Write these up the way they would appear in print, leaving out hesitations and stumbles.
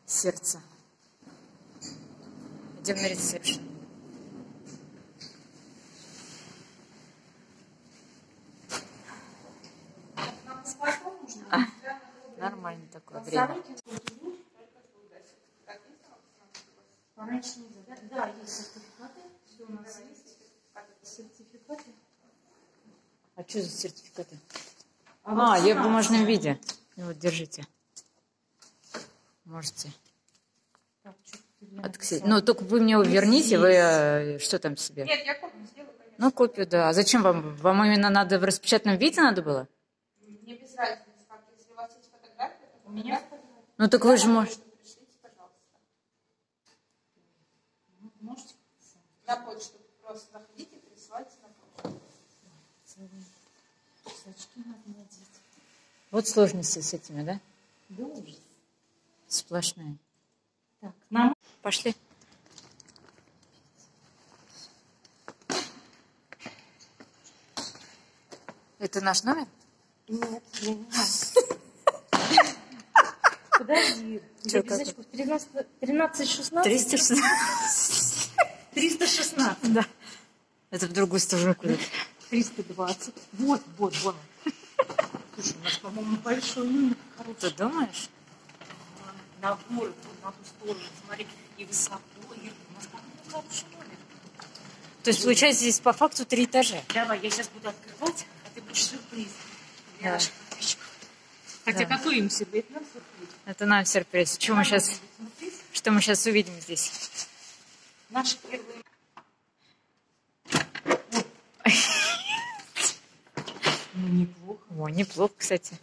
сердце. Идем на ресепшн. Нормально такое время. Пораньше нельзя, да? Да, есть сертификаты. Все у нас есть. Сертификаты. А что за сертификаты? Я в бумажном виде. Вот, держите. Можете. Ну, только вы мне верните, вы что там себе? Нет, я копию сделаю, конечно. Ну, копию, да. А зачем вам? Вам именно надо в распечатанном виде надо было? Мне без разницы, как. Если у вас есть фотография, то у меня фотография. Ну, так вы же можете. Пришлите, пожалуйста. Можете на почту. Просто заходите, присылайте на почту. Очки надо надеть. Вот сложности с этими, да? Да ужас. Сплошные. Так, нам... Пошли. Это наш номер? Нет, я не знаю. Подожди. 13-16? 316. 316. Да. Это в другую сторону куда-то. 320. Вот. Слушай, у нас, по-моему, большой номер. Ты думаешь? На город, на ту сторону, смотри, и высоко, и у нас, по-моему, хороший номер. То есть, получается, здесь по факту 3 этажа. Давай, я сейчас буду открывать, а ты будешь сюрприз для Да. наших подписчиков. Хотя какой им сюрприз? Нам сюрприз. Это нам сюрприз. Что мы сейчас увидим здесь? Наши первые... Ну, неплохо. О, неплохо, кстати.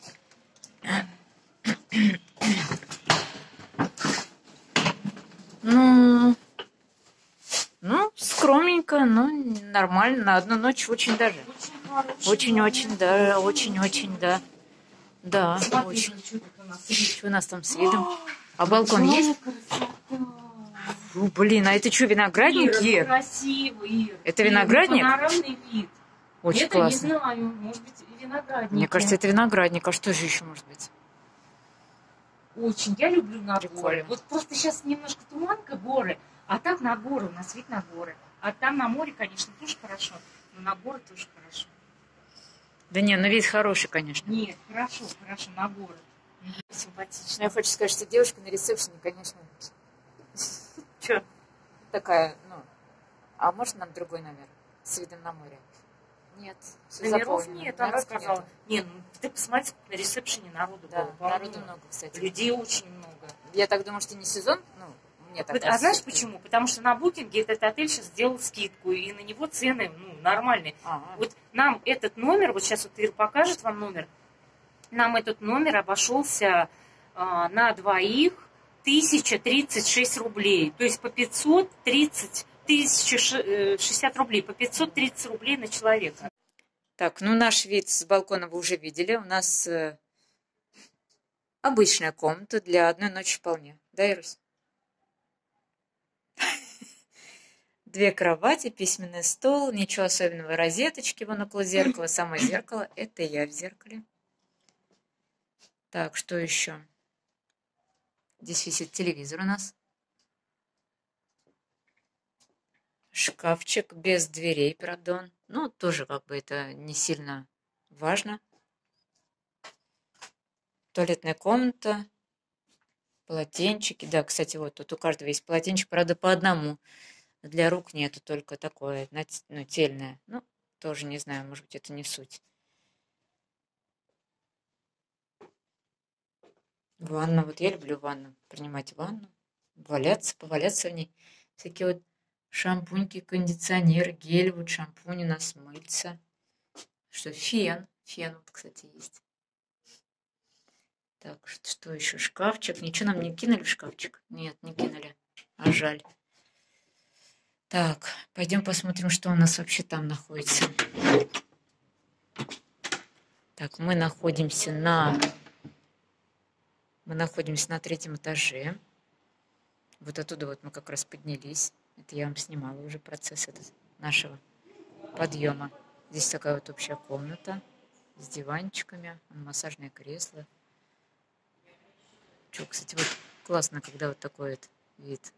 Ну, скромненько, но нормально. На одну ночь очень даже. Очень-очень, да. Очень-очень, да. Да, Смотри, очень. что Что у нас там с видом? А балкон есть? О, блин, а это что, виноградник, Ир? Красиво, Ир. Это виноградник? Панорамный вид. Очень это классно. Не знаю, может быть, виноградник. Мне кажется, это виноградник. А что же еще может быть? Очень. Я люблю на Прикольно. горы. Вот просто сейчас немножко туманка, горы, а так на горы, у нас вид на горы. А там на море, конечно, тоже хорошо, но на горы тоже хорошо. Да не, ну вид хороший, конечно. Нет, хорошо, на горы. Симпатично. Я хочу сказать, что девушка на ресепшене, конечно, Че? такая, а может нам другой номер с видом на море? Нет. всё Номеров заполнено. нет, она Номеров сказала. нету. Не, ну ты посмотри, сколько на ресепшене народу Да, было. народу много, кстати. Людей очень много. Я так думаю, что не сезон, мне так А кажется. знаешь почему? Потому что на букинге этот отель сейчас сделал скидку, и на него цены нормальные. Ага. Вот нам этот номер, вот сейчас вот Ира покажет вам номер, нам этот номер обошелся на двоих 1036 рублей. То есть по 530, 1060 рублей, по 530 рублей на человека. Так, наш вид с балкона вы уже видели. У нас обычная комната для одной ночи вполне. Да, Ирус? 2 кровати, письменный стол, ничего особенного, розеточки вон около зеркала. Само зеркало, это я в зеркале. Так, что еще? Здесь висит телевизор у нас. Шкафчик без дверей, пардон. Тоже как бы это не сильно важно. Туалетная комната. Полотенчики. Да, кстати, вот тут у каждого есть полотенчик, правда, по одному. Для рук нету, только такое, тельное. Тоже не знаю, может быть, это не суть. Ванна. Вот я люблю ванну. Принимать ванну. Поваляться в ней. Всякие вот шампуньки, кондиционер, гель, вот шампунь у нас, мыться. Что, фен. Фен вот, кстати, есть. Так, что еще? Шкафчик. Ничего нам не кинули в шкафчик? Нет, не кинули. А жаль. Так, пойдем посмотрим, что у нас вообще там находится. Так, мы находимся на 3-м этаже. Вот оттуда вот мы как раз поднялись. Это я вам снимала уже процесс нашего подъема. Здесь такая вот общая комната с диванчиками, массажное кресло. Что, кстати, вот Классно, когда вот такой вот вид.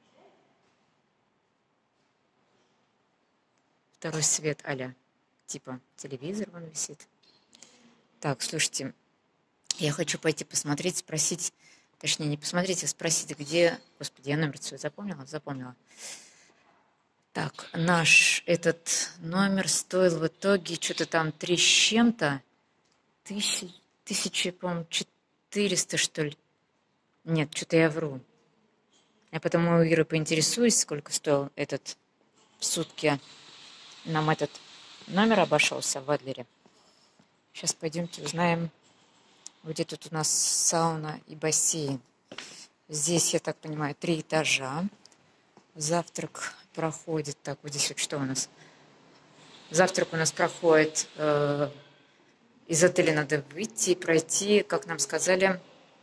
Второй свет а-ля. Типа телевизор вон висит. Так, слушайте, я хочу пойти посмотреть, спросить, точнее, не посмотреть, а спросить, где... Господи, я номер свой запомнила? Запомнила. Так, наш этот номер стоил в итоге что-то там 3 с чем-то. Тысячи, по-моему, 400, что ли. Нет, что-то я вру. Я потому у Иры поинтересуюсь, сколько стоил этот в сутки. Нам этот номер обошелся в Адлере. Сейчас пойдемте узнаем, где тут у нас сауна и бассейн. Здесь, я так понимаю, 3 этажа. Завтрак проходит. Так, вот здесь вот что у нас? Завтрак у нас проходит. Из отеля надо выйти и пройти, как нам сказали.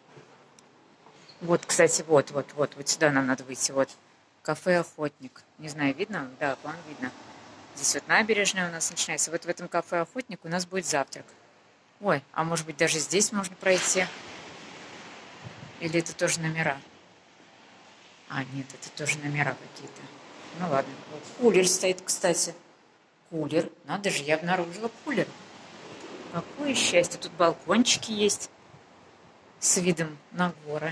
Вот, кстати, вот сюда нам надо выйти. Вот кафе «Охотник». Не знаю, видно? Да, по-моему, видно. Здесь вот набережная у нас начинается. Вот в этом кафе «Охотник» у нас будет завтрак. Ой, а может быть даже здесь можно пройти? Или это тоже номера? А, нет, это тоже номера какие-то. Ну ладно. Вот кулер стоит, кстати. Кулер. Надо же, я обнаружила кулер. Какое счастье. Тут балкончики есть с видом на горы.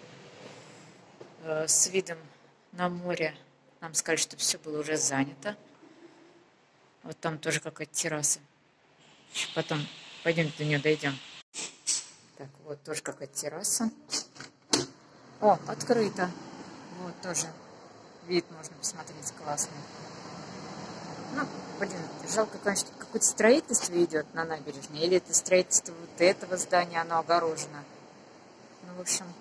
С видом на море. Нам сказали, что все было уже занято. Вот там тоже какая-то терраса. Еще потом пойдем до нее дойдем. Так, вот тоже какая-то терраса. О, открыто. Вот тоже вид можно посмотреть классный. Ну, блин, жалко, конечно, тут какое-то строительство идет на набережной. Или это строительство вот этого здания, оно огорожено. Ну, в общем...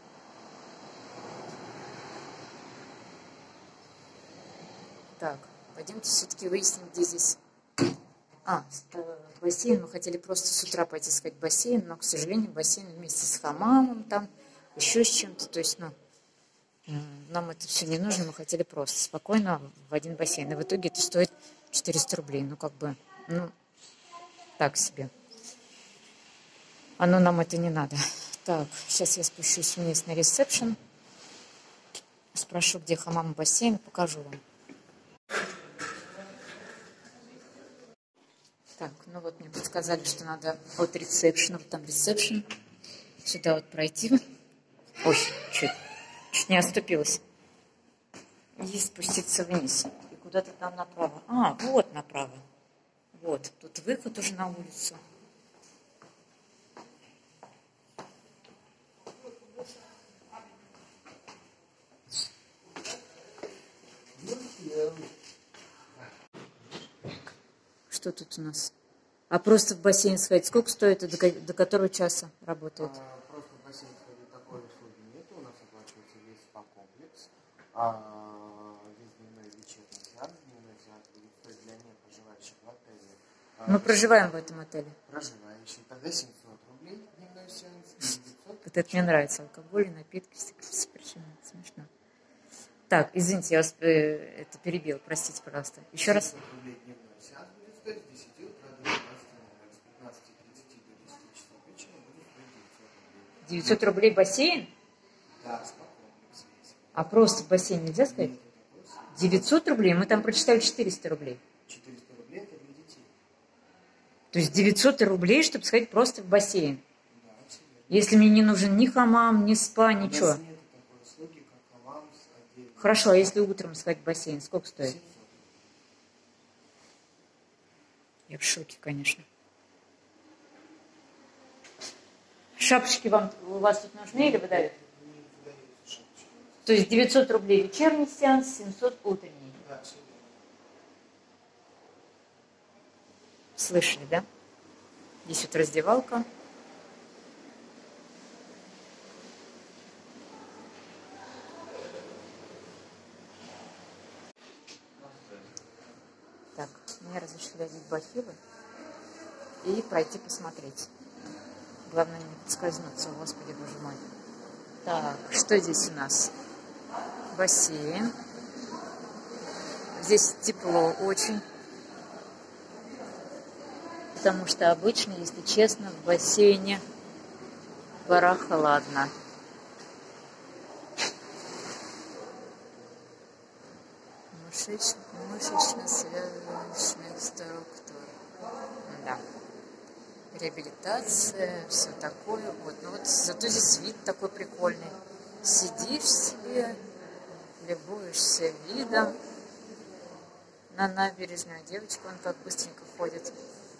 Так, пойдемте все-таки выясним, где здесь... бассейн. Мы хотели просто с утра пойти искать бассейн, но, к сожалению, бассейн вместе с хамамом там, еще с чем-то. То есть, ну, нам это все не нужно, мы хотели просто спокойно в один бассейн. И в итоге это стоит 400 рублей. Ну, как бы, ну, так себе. Оно нам это не надо. Так, сейчас я спущусь вниз на ресепшн. Спрошу, где хамам и бассейн, покажу вам. Так, ну вот мне подсказали, что надо от ресепшена, вот там ресепшн, сюда вот пройти. Ой, чуть не оступилась. И спуститься вниз. И куда-то там направо. А, вот направо. Вот, тут выход уже на улицу. Что тут у нас? А просто в бассейн сходить, сколько стоит и до которого часа работает? Просто в бассейн сходить такой услуги нет. У нас оплачивается весь спа-комплекс. Весь дневной и вечерний сеанс. Дневной сеанс будет стоить для непроживающих в отеле. Мы проживаем в этом отеле. Проживающие. Тогда 700 рублей дневной сеанс. 900. Вот это мне нравится. Алкоголь, напитки, совершенно смешно. Так, извините, я вас это перебила. Простите, пожалуйста. Еще раз. 700 рублей дневной сеанс будет стоить с 10 утра до 12 ночи. С 15:30 до 10 часов вечера будет стоить 900 рублей. 900 рублей бассейн? Да, спа-комплекс есть. А просто в бассейн нельзя сказать? 900 рублей? Мы там прочитали 400 рублей. 400 рублей это для детей. То есть 900 рублей, чтобы сходить просто в бассейн? Да, все верно. Если мне не нужен ни хамам, ни спа, ничего. У нас нет такой услуги, как аванс отдельно. Хорошо, а если утром сходить в бассейн, сколько стоит? 700. Я в шоке, конечно. Шапочки вам у вас тут нужны или выдают? Не выдаются шапочки. То есть 900 рублей вечерний сеанс, 700 утренний. Да, все верно. Слышали, да? Здесь вот раздевалка. Так, мне разрешили одеть бахилы и пройти посмотреть. Главное не подскользнуться, Господи, Боже мой. Так, что здесь у нас? Бассейн. Здесь тепло очень. Потому что обычно, если честно, в бассейне пора холодно. мышечно-связочных структур. Да. Реабилитация, все такое. Вот. Ну вот зато здесь вид такой прикольный. Сидишь себе, любуешься видом на набережную. Девочка, он как быстренько ходит.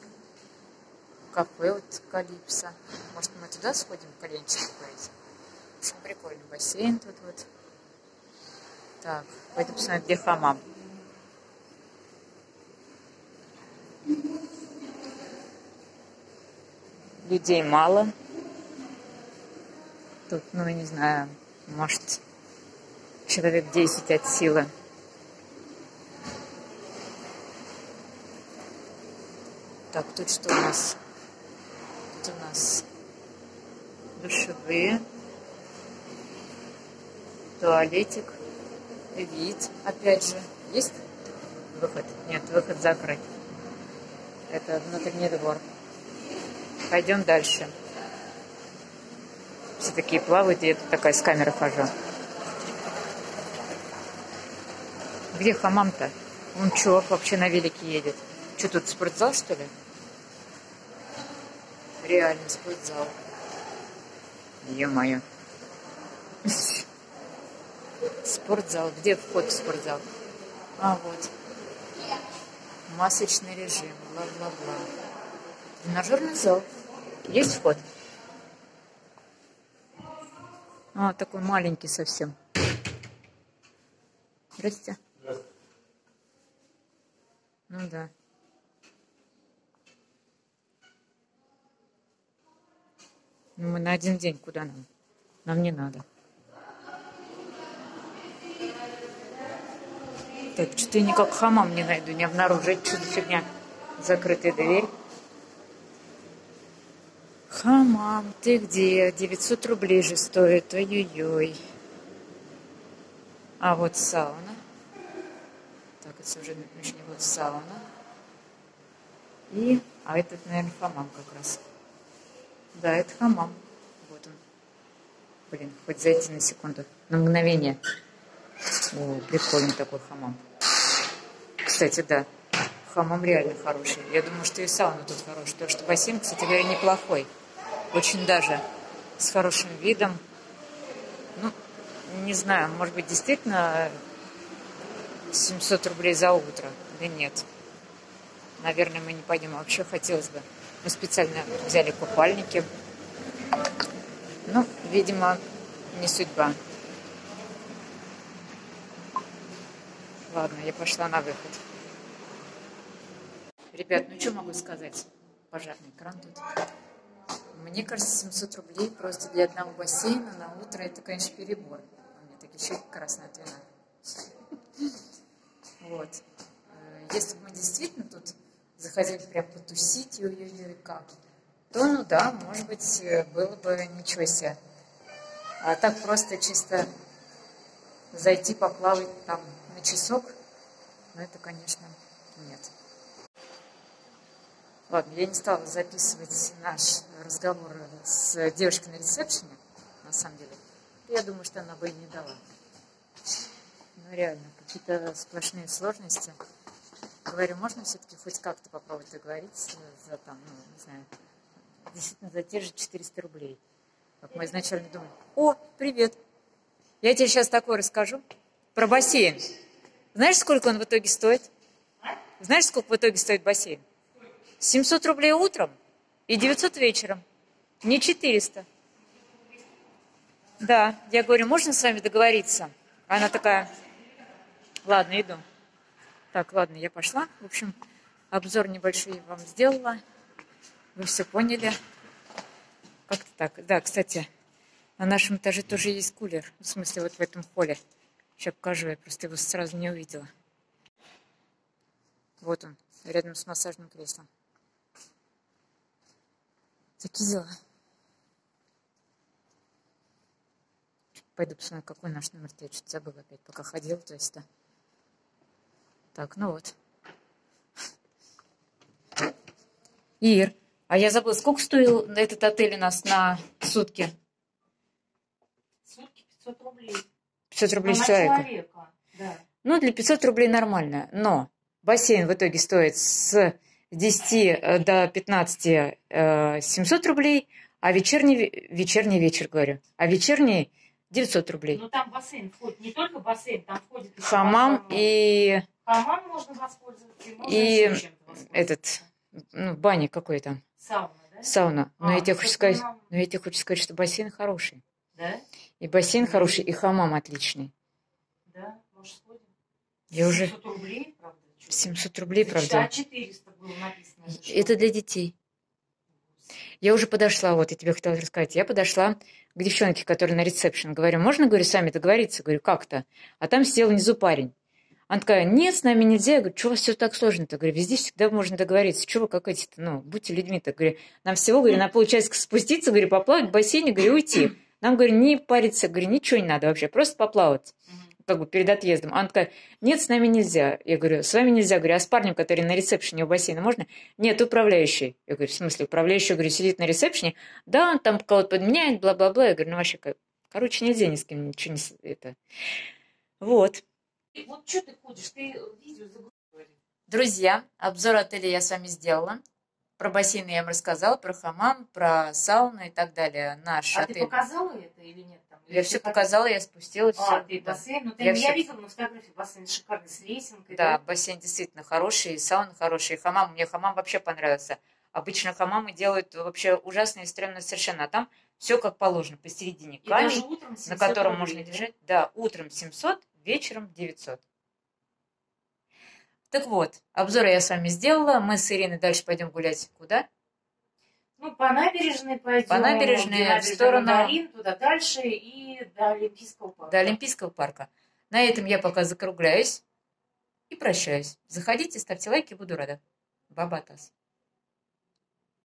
Кафе вот Калипсо. Может, мы туда сходим, кальянчик покурить? Очень прикольный бассейн тут вот. Так, пойду посмотрю, где хамам. Людей мало. Тут, ну, не знаю, может, человек 10 от силы. Так, тут что у нас? Тут у нас душевые, туалетик, вид, опять же. Есть выход? Нет, выход закрыт. Это внутренний двор. Пойдем дальше. Все такие плавают, и я тут такая с камерой хожу. Где хамам-то? Вон чувак вообще на велике едет. Что тут, спортзал, что ли? Реально спортзал. Ё-моё. Спортзал. Где вход в спортзал? А, вот. Масочный режим. Бла-бла-бла. Тренажерный зал. Есть вход? А, такой маленький совсем. Здрасте. Здравствуйте. Ну да. Ну, мы на один день. Куда нам? Нам не надо. Так, что-то я никак хамам не найду, не обнаружу. Это что за фигня? Закрытая дверь. Хамам, ты где? 900 рублей же стоит. Ой-ой-ой. А вот сауна. Так, это уже начали. Вот сауна. А этот, наверное, хамам как раз. Да, это хамам. Вот он. Блин, хоть зайти на секунду. На мгновение. О, прикольный такой хамам. Кстати, да. Хамам реально хороший. Я думаю, что и сауна тут хорошая. Потому что бассейн, кстати говоря, неплохой. Очень даже с хорошим видом. Ну, не знаю, может быть, действительно 700 рублей за утро. Да нет. Наверное, мы не пойдем. Вообще хотелось бы. Мы специально взяли купальники. Ну, видимо, не судьба. Ладно, я пошла на выход. Ребят, ну что могу сказать? Пожарный кран тут. Мне кажется, 700 рублей просто для одного бассейна на утро, это, конечно, перебор. У меня такие щеки красные от вина. Вот. Если бы мы действительно тут захотели прям потусить, ой-ой-ой, как, то, ну да, может быть, было бы ничего себе. А так просто чисто зайти поплавать там на часок, ну это, конечно, нет. Ладно, я не стала записывать наш разговор с девушкой на ресепшене, на самом деле. Я думаю, что она бы и не дала. Ну, реально, какие-то сплошные сложности. Говорю, можно все-таки хоть как-то попробовать договориться за там, ну, не знаю, действительно за те же 400 рублей. Как мы изначально думали. О, привет! Я тебе сейчас такое расскажу про бассейн. Знаешь, сколько он в итоге стоит? Знаешь, сколько в итоге стоит бассейн? 700 рублей утром и 900 вечером. Не 400. Да, я говорю, можно с вами договориться? Она такая, ладно, иду. Так, ладно, я пошла. В общем, обзор небольшой вам сделала. Вы все поняли. Как-то так. Да, кстати, на нашем этаже тоже есть кулер. В смысле, вот в этом холле. Сейчас покажу, я просто его сразу не увидела. Вот он, рядом с массажным креслом. Такие дела. Пойду посмотрю, какой наш номер. Я что-то забыла опять, пока ходила. То есть, да. Так, ну вот. Ир, а я забыла, сколько стоил этот отель у нас на сутки? Сутки 500 рублей. 500 рублей с на человека. человека, да. Ну, для 500 рублей нормально. Но бассейн в итоге стоит с 10 до 15 700 рублей, а вечерний вечер, говорю, а вечерний 900 рублей. Ну, там бассейн входит, не только бассейн, там входит еще Хамам и... Хамам можно воспользоваться, и можно И еще чем-то воспользоваться. этот, ну, баня какой там. Сауна, да? Сауна. Но я тебе хочу сказать, хамам. но я тебе хочу сказать, что бассейн хороший. Да? И бассейн хороший, и хамам отличный. Да, может, сходим? Я уже 700 рублей, правда? 700 рублей, За правда. 400 было написано. Это для детей. Я уже подошла, вот я тебе хотела рассказать, я подошла к девчонке, которая на ресепшн. Говорю, можно, говорю, сами договориться? Говорю, как-то? А там сидел внизу парень. Она такая, нет, с нами нельзя. Я говорю, что у вас все так сложно-то? Говорю, везде всегда можно договориться. Чего вы как эти-то, ну, будьте людьми-то. Говорю, нам всего, говорю, на полчасика спуститься, говорю, поплавать в бассейне, говорю, уйти. Нам, говорю, не париться, говорю, ничего не надо вообще, просто поплавать. Как бы перед отъездом. Она такая, нет, с нами нельзя. Я говорю, с вами нельзя. Говорю, а с парнем, который на ресепшене у бассейна, можно? Нет, управляющий. Я говорю, в смысле, управляющий, говорю, сидит на ресепшене? Да, он там кого-то подменяет, бла-бла-бла. Я говорю, ну вообще, короче, нельзя ни с кем ничего не... Это... Вот. И вот что ты ходишь? Ты видео загрузила. Друзья, обзор отеля я с вами сделала. Про бассейн я вам рассказала, про хамам, про сауну и так далее. Наш А отель. ты показала это или нет? Там, Я все показала, я спустилась. А, всё. ты Да. бассейн? Ну, ты, Я я всё- видела на фотографии бассейн шикарный, с лесенкой. Да, бассейн действительно хороший, и сауна хорошая, и хамам. Мне хамам вообще понравился. Обычно хамамы делают вообще ужасно и стрёмно совершенно. А там все как положено, посередине. И даже Камень, утром на 700 котором рублей, можно да? лежать. Да, утром 700, вечером 900. Так вот, обзор я с вами сделала. Мы с Ириной дальше пойдем гулять. Куда? Ну, по набережной пойдем. По набережной, где набережная в сторону- Мандарин, туда дальше и до Олимпийского парка. До Олимпийского парка. На этом я пока закругляюсь и прощаюсь. Заходите, ставьте лайки, буду рада. Баба Тас.